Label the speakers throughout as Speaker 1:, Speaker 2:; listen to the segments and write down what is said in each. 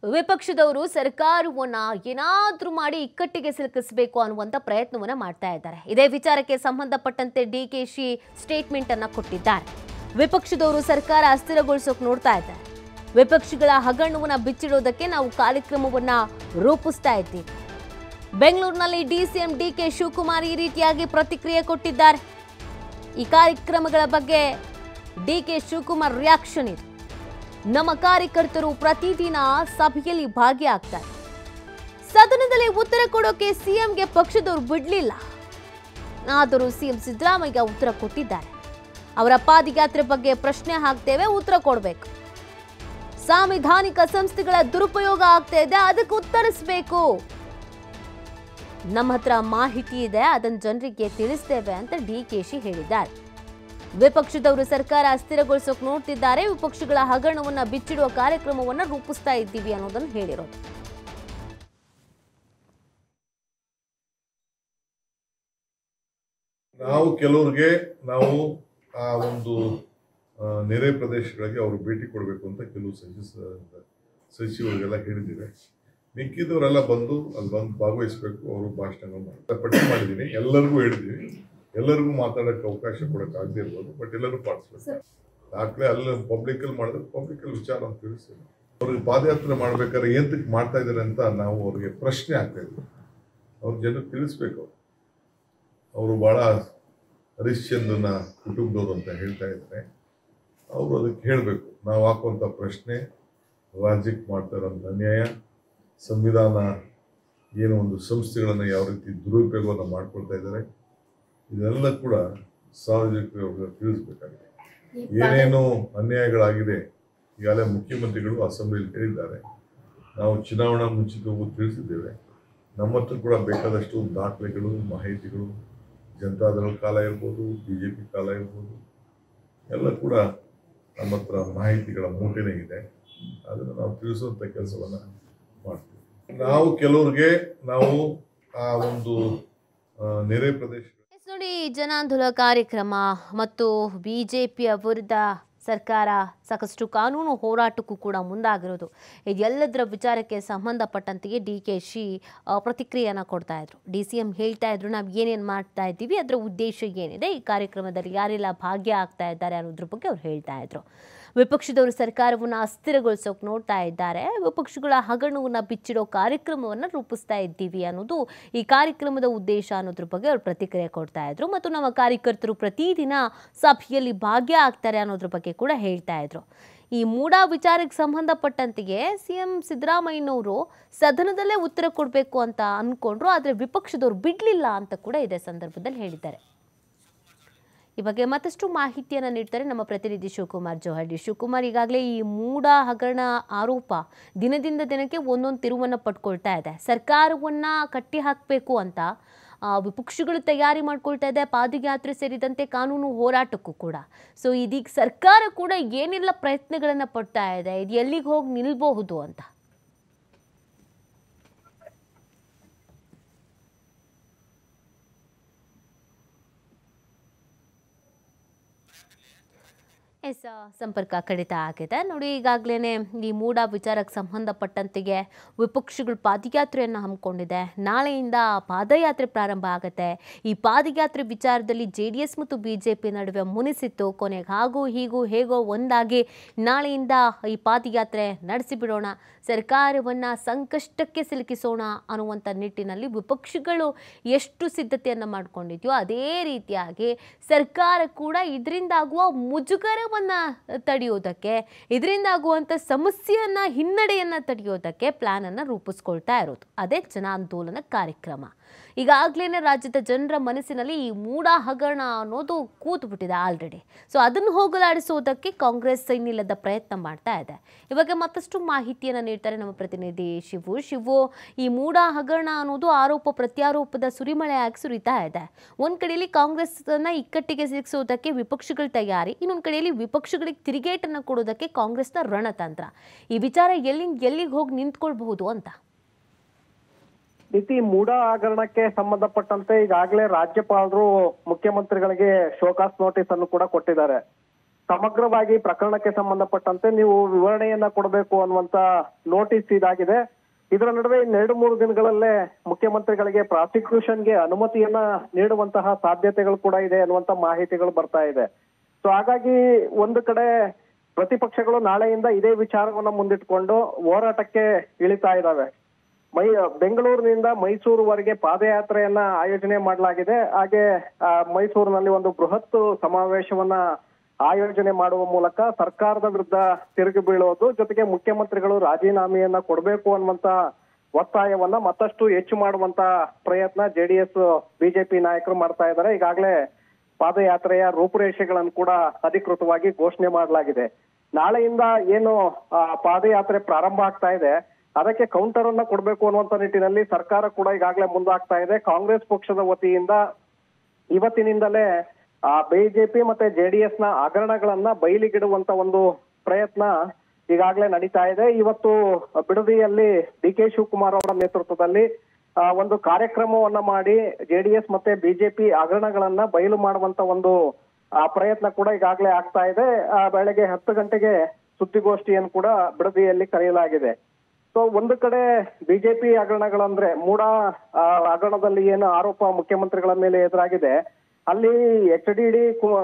Speaker 1: ವಿಪಕ್ಷದವರು ಸರ್ಕಾರವನ್ನ ಏನಾದ್ರೂ ಮಾಡಿ ಇಕ್ಕಟ್ಟಿಗೆ ಸಿಲುಕಿಸಬೇಕು ಅನ್ನುವಂತ ಪ್ರಯತ್ನವನ್ನ ಮಾಡ್ತಾ ಇದ್ದಾರೆ. ಇದೇ ವಿಚಾರಕ್ಕೆ ಸಂಬಂಧಪಟ್ಟಂತೆ ಡಿಕೆಶಿ ಸ್ಟೇಟ್ಮೆಂಟ್ ಅನ್ನ ಕೊಟ್ಟಿದ್ದಾರೆ. ವಿಪಕ್ಷದವರು ಸರ್ಕಾರ ಅಸ್ಥಿರಗೊಳಿಸೋಕೆ ನೋಡ್ತಾ ಇದ್ದಾರೆ. ವಿಪಕ್ಷಗಳ ಹಗರಣವನ್ನ ಬಿಚ್ಚಿಡೋದಕ್ಕೆ ನಾವು ಕಾರ್ಯಕ್ರಮವನ್ನ ರೂಪಿಸ್ತಾ ಇದ್ದೀವಿ. ಬೆಂಗಳೂರಿನಲ್ಲಿ ಡಿಸಿಎಂ ಡಿಕೆ ಶಿವಕುಮಾರ್ ಈ ರೀತಿಯಾಗಿ ಪ್ರತಿಕ್ರಿಯೆ ಕೊಟ್ಟಿದ್ದಾರೆ. ಈ ಕಾರ್ಯಕ್ರಮಗಳ ಬಗ್ಗೆ ಡಿಕೆ ಶಿವಕುಮಾರ್ ರಿಯಾಕ್ಷನ್ ಇದೆ. ನಮ್ಮ ಕಾರ್ಯಕರ್ತರು ಪ್ರತಿದಿನ ಸಭೆಯಲ್ಲಿ ಭಾಗಿಯಾಗ್ತಾರೆ. ಸದನದಲ್ಲಿ ಉತ್ತರ ಕೊಡೋಕೆ ಸಿಎಂಗೆ ಪಕ್ಷದವರು ಬಿಡಲಿಲ್ಲ. ಆದರೂ ಸಿಎಂ ಸಿದ್ದರಾಮಯ್ಯ ಉತ್ತರ ಕೊಟ್ಟಿದ್ದಾರೆ. ಅವರ ಪಾದಯಾತ್ರೆ ಬಗ್ಗೆ ಪ್ರಶ್ನೆ ಹಾಕ್ತೇವೆ, ಉತ್ತರ ಕೊಡಬೇಕು. ಸಾಂವಿಧಾನಿಕ ಸಂಸ್ಥೆಗಳ ದುರುಪಯೋಗ ಆಗ್ತಾ ಇದೆ, ಅದಕ್ಕೆ ಉತ್ತರಿಸಬೇಕು. ನಮ್ಮ ಹತ್ರ ಮಾಹಿತಿ ಇದೆ, ಅದನ್ನು ಜನರಿಗೆ ತಿಳಿಸ್ತೇವೆ ಅಂತ ಡಿಕೆಶಿ ಹೇಳಿದ್ದಾರೆ. ವಿಪಕ್ಷದವರು ಸರ್ಕಾರ ಅಸ್ಥಿರಗೊಳಿಸೋಕೆ ನೋಡ್ತಿದ್ದಾರೆ. ವಿಪಕ್ಷಗಳ ಹಗರಣವನ್ನ ಬಿಚ್ಚಿಡುವ ಕಾರ್ಯಕ್ರಮವನ್ನ ರೂಪಿಸ್ತಾ ಇದ್ದೀವಿ ಅನ್ನೋದನ್ನು ಹೇಳಿರೋದು.
Speaker 2: ನಾವು ಕೆಲವರಿಗೆ ಆ ಒಂದು ನೆರೆ ಪ್ರದೇಶಗಳಿಗೆ ಅವರು ಭೇಟಿ ಕೊಡಬೇಕು ಅಂತ ಕೆಲವು ಸಚಿವರಿಗೆಲ್ಲ ಹೇಳಿದ್ದೀವಿ. ಮಿಕ್ಕಿದವರೆಲ್ಲ ಬಂದು ಅಲ್ಲಿ ಬಂದು ಭಾಗವಹಿಸಬೇಕು. ಅವರು ಭಾಷಣಗಳು ಮಾಡ್ತಾರೆ. ಪಟ್ಟಿ ಮಾಡಿದ್ದೀನಿ, ಎಲ್ಲರಿಗೂ ಹೇಳಿದ್ದೀವಿ. ಎಲ್ಲರಿಗೂ ಮಾತಾಡೋಕ್ಕೆ ಅವಕಾಶ ಕೊಡೋಕ್ಕಾಗದೇ ಇರ್ಬೋದು, ಬಟ್ ಎಲ್ಲರೂ ಪಾಲಿಸ್ಬೇಕು. ದಾಖಲೆ ಅಲ್ಲಿ ಪಬ್ಲಿಕಲ್ಲಿ ಮಾಡಿದ್ರೆ ಪಬ್ಲಿಕಲ್ಲಿ ವಿಚಾರ ಅಂತ ತಿಳಿಸ್ತೀವಿ. ಅವ್ರಿಗೆ ಪಾದಯಾತ್ರೆ ಮಾಡ್ಬೇಕಾದ್ರೆ ಏಂತಕ್ಕೆ ಮಾಡ್ತಾ ಇದ್ದಾರೆ ಅಂತ ನಾವು ಅವ್ರಿಗೆ ಪ್ರಶ್ನೆ ಆಗ್ತಾ ಇದ್ವಿ. ಅವ್ರ ಜನಕ್ಕೆ ತಿಳಿಸ್ಬೇಕು. ಅವರು ಭಾಳ ಹರಿಶ್ಚಂದ್ರನ ಕುಟುಂಬದವರು ಅಂತ ಹೇಳ್ತಾ ಇದ್ದಾರೆ. ಅವರು ಅದಕ್ಕೆ ಹೇಳಬೇಕು. ನಾವು ಹಾಕುವಂಥ ಪ್ರಶ್ನೆ ರಾಜ್ಯಕ್ಕೆ ಮಾಡ್ತಾ ಇರೋಂಥ ಅನ್ಯಾಯ, ಸಂವಿಧಾನ ಏನು ಒಂದು ಸಂಸ್ಥೆಗಳನ್ನು ಯಾವ ರೀತಿ ದುರುಪಯೋಗವನ್ನು ಮಾಡ್ಕೊಳ್ತಾ ಇದ್ದಾರೆ, ಇದೆಲ್ಲ ಕೂಡ ಸಾರ್ವಜನಿಕರಿಗೆ ತಿಳಿಸ್ಬೇಕಾಗಿದೆ. ಏನೇನು ಅನ್ಯಾಯಗಳಾಗಿದೆ ಈಗಾಗಲೇ ಮುಖ್ಯಮಂತ್ರಿಗಳು ಅಸೆಂಬ್ಲಿಯಲ್ಲಿ ಹೇಳಿದ್ದಾರೆ. ನಾವು ಚುನಾವಣಾ ಮುಂಚಿತವೂ ತಿಳಿಸಿದ್ದೇವೆ. ನಮ್ಮ ಹತ್ರ ಕೂಡ ಬೇಕಾದಷ್ಟು ದಾಖಲೆಗಳು, ಮಾಹಿತಿಗಳು, ಜನತಾದಳ ಕಾಲ ಇರ್ಬೋದು, BJP ಕಾಲ ಇರ್ಬೋದು, ಎಲ್ಲ ಕೂಡ ನಮ್ಮ ಹತ್ರ ಮಾಹಿತಿಗಳ ಮೂಟೆನೇ ಇದೆ. ಅದನ್ನು ನಾವು ತಿಳಿಸುವಂಥ ಕೆಲಸವನ್ನು ಮಾಡ್ತೀವಿ. ನಾವು ಕೆಲವ್ರಿಗೆ ಆ ಒಂದು ನೆರೆ ಪ್ರದೇಶ
Speaker 1: ನೋಡಿ, ಜನಾಂದೋಲನ ಕಾರ್ಯಕ್ರಮ ಮತ್ತು ಬಿಜೆಪಿಯ ವಿರುದ್ಧ ಸರ್ಕಾರ ಸಾಕಷ್ಟು ಕಾನೂನು ಹೋರಾಟಕ್ಕೂ ಕೂಡ ಮುಂದಾಗಿರೋದು, ಇದೆಲ್ಲದರ ವಿಚಾರಕ್ಕೆ ಸಂಬಂಧಪಟ್ಟಂತೆಯೇ ಡಿಕೆಶಿ ಪ್ರತಿಕ್ರಿಯೆಯನ್ನು ಕೊಡ್ತಾ ಇದ್ರು. DCM ಹೇಳ್ತಾ ಇದ್ರು, ನಾವು ಏನೇನು ಮಾಡ್ತಾ ಇದ್ದೀವಿ, ಅದರ ಉದ್ದೇಶ ಏನಿದೆ, ಈ ಕಾರ್ಯಕ್ರಮದಲ್ಲಿ ಯಾರೆಲ್ಲ ಭಾಗ್ಯ ಆಗ್ತಾ ಇದ್ದಾರೆ ಅನ್ನೋದ್ರ ಬಗ್ಗೆ ಅವ್ರು ಹೇಳ್ತಾ ಇದ್ರು. ವಿಪಕ್ಷದವರು ಸರ್ಕಾರವನ್ನು ಅಸ್ಥಿರಗೊಳಿಸೋಕೆ ನೋಡ್ತಾ ಇದ್ದಾರೆ. ವಿಪಕ್ಷಗಳ ಹಗರಣವನ್ನು ಬಿಚ್ಚಿಡೋ ಕಾರ್ಯಕ್ರಮವನ್ನು ರೂಪಿಸ್ತಾ ಇದ್ದೀವಿ ಅನ್ನೋದು ಈ ಕಾರ್ಯಕ್ರಮದ ಉದ್ದೇಶ ಅನ್ನೋದ್ರ ಬಗ್ಗೆ ಅವ್ರು ಪ್ರತಿಕ್ರಿಯೆ ಕೊಡ್ತಾ ಇದ್ರು. ಮತ್ತು ನಮ್ಮ ಕಾರ್ಯಕರ್ತರು ಪ್ರತಿದಿನ ಸಭೆಯಲ್ಲಿ ಭಾಗ್ಯ ಆಗ್ತಾರೆ ಅನ್ನೋದ್ರ ಬಗ್ಗೆ ಕೂಡ ಹೇಳ್ತಾ ಇದ್ರು. ಈ ಮೂಡಾ ವಿಚಾರಕ್ಕೆ ಸಂಬಂಧಪಟ್ಟಂತೆಯೇ ಸಿಎಂ ಸಿದ್ದರಾಮಯ್ಯನವರು ಸದನದಲ್ಲೇ ಉತ್ತರ ಕೊಡಬೇಕು ಅಂತ ಅಂದ್ಕೊಂಡ್ರು, ಆದರೆ ವಿಪಕ್ಷದವರು ಬಿಡಲಿಲ್ಲ ಅಂತ ಕೂಡ ಇದೇ ಸಂದರ್ಭದಲ್ಲಿ ಹೇಳಿದ್ದಾರೆ. ಈ ಬಗ್ಗೆ ಮತ್ತಷ್ಟು ಮಾಹಿತಿಯನ್ನು ನೀಡ್ತಾರೆ ನಮ್ಮ ಪ್ರತಿನಿಧಿ ಶಿವಕುಮಾರ್ ಜೋಹಳ್ಳಿ. ಶಿವಕುಮಾರ್, ಈಗಾಗಲೇ ಈ ಮೂಡಾ ಹಗರಣ ಆರೋಪ ದಿನದಿಂದ ದಿನಕ್ಕೆ ಒಂದೊಂದು ತಿರುವನ್ನು ಪಡ್ಕೊಳ್ತಾ ಇದೆ. ಸರ್ಕಾರವನ್ನು ಕಟ್ಟಿ ಹಾಕಬೇಕು ಅಂತ ವಿಪಕ್ಷಗಳು ತಯಾರಿ ಮಾಡ್ಕೊಳ್ತಾ ಇದೆ, ಪಾದಯಾತ್ರೆ ಸೇರಿದಂತೆ ಕಾನೂನು ಹೋರಾಟಕ್ಕೂ ಕೂಡ. ಸೊ ಇದೀಗ ಸರ್ಕಾರ ಕೂಡ ಏನೆಲ್ಲ ಪ್ರಯತ್ನಗಳನ್ನು ಪಡ್ತಾ ಇದೆ, ಇದು ಎಲ್ಲಿಗೆ ಹೋಗಿ ನಿಲ್ಬಹುದು ಅಂತ? ಸಂಪರ್ಕ ಕಡಿತ ಆಗಿದೆ. ನೋಡಿ, ಈಗಾಗಲೇ ಈ ಮೂಡಾ ವಿಚಾರಕ್ಕೆ ಸಂಬಂಧಪಟ್ಟಂತೆಗೆ ವಿಪಕ್ಷಗಳು ಪಾದಯಾತ್ರೆಯನ್ನು ಹಮ್ಮಿಕೊಂಡಿದೆ. ನಾಳೆಯಿಂದ ಪಾದಯಾತ್ರೆ ಪ್ರಾರಂಭ ಆಗುತ್ತೆ. ಈ ಪಾದಯಾತ್ರೆ ವಿಚಾರದಲ್ಲಿ JDS ಮತ್ತು BJP ನಡುವೆ ಮುನಿಸಿತ್ತು. ಕೊನೆಗೆ ಹಾಗೂ ಹೀಗೂ ಹೇಗೋ ಒಂದಾಗಿ ನಾಳೆಯಿಂದ ಈ ಪಾದಯಾತ್ರೆ ನಡೆಸಿಬಿಡೋಣ, ಸರ್ಕಾರವನ್ನು ಸಂಕಷ್ಟಕ್ಕೆ ಸಿಲುಕಿಸೋಣ ಅನ್ನುವಂಥ ನಿಟ್ಟಿನಲ್ಲಿ ವಿಪಕ್ಷಗಳು ಎಷ್ಟು ಸಿದ್ಧತೆಯನ್ನು ಮಾಡಿಕೊಂಡಿದೆಯೋ ಅದೇ ರೀತಿಯಾಗಿ ಸರ್ಕಾರ ಕೂಡ ಇದರಿಂದಾಗುವ ಮುಜುಗರವನ್ನು ತಡೆಯೋದಕ್ಕೆ, ಇದರಿಂದಾಗುವಂಥ ಸಮಸ್ಯೆಯನ್ನು, ಹಿನ್ನಡೆಯನ್ನು ತಡೆಯೋದಕ್ಕೆ ಪ್ಲಾನ್ ಅನ್ನು ರೂಪಿಸ್ಕೊಳ್ತಾ ಇರೋದು. ಅದೇ ಜನಾಂದೋಲನ ಕಾರ್ಯಕ್ರಮ. ಈಗಾಗಲೇ ರಾಜ್ಯದ ಜನರ ಮನಸ್ಸಿನಲ್ಲಿ ಈ ಮೂಡಾ ಹಗರಣ ಅನ್ನೋದು ಕೂತ್ಬಿಟ್ಟಿದೆ ಆಲ್ರೆಡಿ. ಸೊ ಅದನ್ನು ಹೋಗಲಾಡಿಸೋದಕ್ಕೆ ಕಾಂಗ್ರೆಸ್ ಇನ್ನಿಲ್ಲದ ಪ್ರಯತ್ನ ಮಾಡ್ತಾ ಇದೆ. ಇವಾಗ ಮತ್ತಷ್ಟು ಮಾಹಿತಿಯನ್ನು ನೀಡ್ತಾರೆ ನಮ್ಮ ಪ್ರತಿನಿಧಿ ಶಿವು. ಈ ಮೂಡಾ ಹಗರಣ ಅನ್ನೋದು ಆರೋಪ ಪ್ರತ್ಯಾರೋಪದ ಸುರಿಮಳೆಯಾಗಿ ಸುರಿತಾ ಇದೆ. ಒಂದ್ ಕಡೆಯಲ್ಲಿ ಕಾಂಗ್ರೆಸ್ನ ಇಕ್ಕಟ್ಟಿಗೆ ಸಿಕ್ಕಿಸೋದಕ್ಕೆ ವಿಪಕ್ಷಗಳ ತಯಾರಿ, ಇನ್ನೊಂದು ಕಡೆಯಲ್ಲಿ ವಿಪಕ್ಷಗಳಿಗೆ ತಿರುಗೇಟನ್ನು ಕೊಡೋದಕ್ಕೆ ಕಾಂಗ್ರೆಸ್ನ ರಣತಂತ್ರ. ಈ ವಿಚಾರ ಎಲ್ಲಿಗೆ ಹೋಗಿ ನಿಂತ್ಕೊಳ್ಬಹುದು ಅಂತ?
Speaker 3: ಇತಿ ಮೂಡಾ ಹಗರಣಕ್ಕೆ ಸಂಬಂಧಪಟ್ಟಂತೆ ಈಗಾಗಲೇ ರಾಜ್ಯಪಾಲರು ಮುಖ್ಯಮಂತ್ರಿಗಳಿಗೆ ಶೋಕಾಸ್ ನೋಟಿಸ್ ಅನ್ನು ಕೂಡ ಕೊಟ್ಟಿದ್ದಾರೆ. ಸಮಗ್ರವಾಗಿ ಪ್ರಕರಣಕ್ಕೆ ಸಂಬಂಧಪಟ್ಟಂತೆ ನೀವು ವಿವರಣೆಯನ್ನ ಕೊಡಬೇಕು ಅನ್ನುವಂತ ನೋಟಿಸ್ ಇದಾಗಿದೆ. ಇದರ ನಡುವೆ ಇನ್ನೆರಡು ಮೂರು ದಿನಗಳಲ್ಲೇ ಮುಖ್ಯಮಂತ್ರಿಗಳಿಗೆ ಪ್ರಾಸಿಕ್ಯೂಷನ್ಗೆ ಅನುಮತಿಯನ್ನ ನೀಡುವಂತಹ ಸಾಧ್ಯತೆಗಳು ಕೂಡ ಇದೆ ಅನ್ನುವಂತ ಮಾಹಿತಿಗಳು ಬರ್ತಾ ಇದೆ. ಸೊ ಹಾಗಾಗಿ ಒಂದು ಕಡೆ ಪ್ರತಿಪಕ್ಷಗಳು ನಾಳೆಯಿಂದ ಇದೇ ವಿಚಾರವನ್ನ ಮುಂದಿಟ್ಕೊಂಡು ಹೋರಾಟಕ್ಕೆ ಇಳಿತಾ ಇದ್ದಾವೆ. ಬೆಂಗಳೂರಿನಿಂದ ಮೈಸೂರುವರೆಗೆ ಪಾದಯಾತ್ರೆಯನ್ನ ಆಯೋಜನೆ ಮಾಡಲಾಗಿದೆ. ಹಾಗೆ ಮೈಸೂರಿನಲ್ಲಿ ಒಂದು ಬೃಹತ್ ಸಮಾವೇಶವನ್ನ ಆಯೋಜನೆ ಮಾಡುವ ಮೂಲಕ ಸರ್ಕಾರದ ವಿರುದ್ಧ ತಿರುಗಿ ಬೀಳೋದು, ಜೊತೆಗೆ ಮುಖ್ಯಮಂತ್ರಿಗಳು ರಾಜೀನಾಮೆಯನ್ನ ಕೊಡಬೇಕು ಅನ್ನುವಂತ ಒತ್ತಾಯವನ್ನ ಮತ್ತಷ್ಟು ಹೆಚ್ಚು ಮಾಡುವಂತ ಪ್ರಯತ್ನ ಜೆಡಿಎಸ್ ಬಿಜೆಪಿ ನಾಯಕರು ಮಾಡ್ತಾ ಇದ್ದಾರೆ. ಈಗಾಗಲೇ ಪಾದಯಾತ್ರೆಯ ರೂಪುರೇಷೆಗಳನ್ನು ಕೂಡ ಅಧಿಕೃತವಾಗಿ ಘೋಷಣೆ ಮಾಡಲಾಗಿದೆ. ನಾಳೆಯಿಂದ ಏನು ಪಾದಯಾತ್ರೆ ಪ್ರಾರಂಭ ಆಗ್ತಾ ಇದೆ ಅದಕ್ಕೆ ಕೌಂಟರ್ ಅನ್ನ ಕೊಡಬೇಕು ಅನ್ನುವಂತ ನಿಟ್ಟಿನಲ್ಲಿ ಸರ್ಕಾರ ಕೂಡ ಈಗಾಗಲೇ ಮುಂದಾಗ್ತಾ ಇದೆ. ಕಾಂಗ್ರೆಸ್ ಪಕ್ಷದ ವತಿಯಿಂದ ಇವತ್ತಿನಿಂದಲೇ ಬಿಜೆಪಿ ಮತ್ತೆ ಜೆಡಿಎಸ್ ನ ಹಗರಣಗಳನ್ನ ಬಯಲಿಗಿಡುವಂತ ಒಂದು ಪ್ರಯತ್ನ ಈಗಾಗಲೇ ನಡೀತಾ ಇದೆ. ಇವತ್ತು ಬಿಡದಿಯಲ್ಲಿ ಡಿ.ಕೆ. ಶಿವಕುಮಾರ್ ಅವರ ನೇತೃತ್ವದಲ್ಲಿ ಒಂದು ಕಾರ್ಯಕ್ರಮವನ್ನ ಮಾಡಿ ಜೆಡಿಎಸ್ ಮತ್ತೆ ಬಿಜೆಪಿ ಹಗರಣಗಳನ್ನ ಬಯಲು ಮಾಡುವಂತ ಒಂದು ಪ್ರಯತ್ನ ಕೂಡ ಈಗಾಗಲೇ ಆಗ್ತಾ ಇದೆ. ಬೆಳಗ್ಗೆ 10 ಗಂಟೆಗೆ ಸುದ್ದಿಗೋಷ್ಠಿಯನ್ನು ಕೂಡ ಬಿಡದಿಯಲ್ಲಿ ಕರೆಯಲಾಗಿದೆ. ಸೊ ಒಂದು ಕಡೆ ಬಿಜೆಪಿ ಹಗರಣಗಳಂದ್ರೆ ಮೂಡ ಹಗರಣದಲ್ಲಿ ಏನು ಆರೋಪ ಮುಖ್ಯಮಂತ್ರಿಗಳ ಮೇಲೆ ಎದುರಾಗಿದೆ, ಅಲ್ಲಿ HDD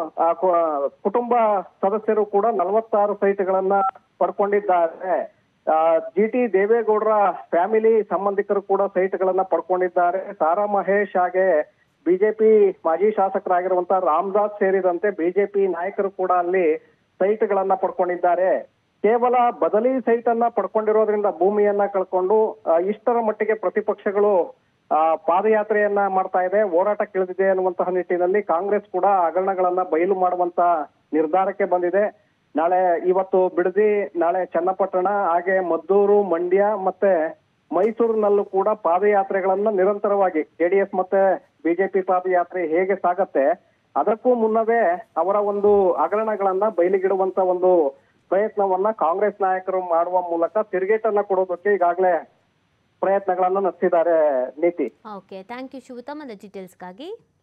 Speaker 3: ಕುಟುಂಬ ಸದಸ್ಯರು ಕೂಡ 46 ಸೈಟ್ಗಳನ್ನ ಪಡ್ಕೊಂಡಿದ್ದಾರೆ. GT ದೇವೇಗೌಡರ ಫ್ಯಾಮಿಲಿ ಸಂಬಂಧಿಕರು ಕೂಡ ಸೈಟ್ಗಳನ್ನ ಪಡ್ಕೊಂಡಿದ್ದಾರೆ. ಸಾರಾ ಮಹೇಶ್ ಹಾಗೆ ಬಿಜೆಪಿ ಮಾಜಿ ಶಾಸಕರಾಗಿರುವಂತಹ ರಾಮದಾಸ್ ಸೇರಿದಂತೆ ಬಿಜೆಪಿ ನಾಯಕರು ಕೂಡ ಅಲ್ಲಿ ಸೈಟ್ಗಳನ್ನ ಪಡ್ಕೊಂಡಿದ್ದಾರೆ. ಕೇವಲ ಬದಲಿ ಸೈಟ್ ಅನ್ನ ಪಡ್ಕೊಂಡಿರೋದ್ರಿಂದ ಭೂಮಿಯನ್ನ ಕಳ್ಕೊಂಡು ಇಷ್ಟರ ಮಟ್ಟಿಗೆ ಪ್ರತಿಪಕ್ಷಗಳು ಪಾದಯಾತ್ರೆಯನ್ನ ಮಾಡ್ತಾ ಇದೆ, ಹೋರಾಟಕ್ಕಿಳಿದಿದೆ ಅನ್ನುವಂತಹ ನಿಟ್ಟಿನಲ್ಲಿ ಕಾಂಗ್ರೆಸ್ ಕೂಡ ಹಗರಣಗಳನ್ನ ಬಯಲು ಮಾಡುವಂತ ನಿರ್ಧಾರಕ್ಕೆ ಬಂದಿದೆ. ಇವತ್ತು ಬಿಡದಿ, ನಾಳೆ ಚನ್ನಪಟ್ಟಣ, ಹಾಗೆ ಮದ್ದೂರು, ಮಂಡ್ಯ ಮತ್ತೆ ಮೈಸೂರಿನಲ್ಲೂ ಕೂಡ ಪಾದಯಾತ್ರೆಗಳನ್ನ ನಿರಂತರವಾಗಿ ಜೆಡಿಎಸ್ ಮತ್ತೆ ಬಿಜೆಪಿ ಪಾದಯಾತ್ರೆ ಹೇಗೆ ಸಾಗತ್ತೆ ಅದಕ್ಕೂ ಮುನ್ನವೇ ಅವರ ಒಂದು ಹಗರಣಗಳನ್ನ ಬಯಲಿಗಿಡುವಂತ ಒಂದು ಪ್ರಯತ್ನವನ್ನ ಕಾಂಗ್ರೆಸ್ ನಾಯಕರು ಮಾಡುವ ಮೂಲಕ ತಿರುಗೇಟನ್ನ ಕೊಡೋದಕ್ಕೆ ಈಗಾಗಲೇ ಪ್ರಯತ್ನಗಳನ್ನ ನಡೆಸಿದ್ದಾರೆ. ನೀತಿ.
Speaker 1: Okay, thank you Shivatham, ಡೀಟೇಲ್ಸ್ಗಾಗಿ.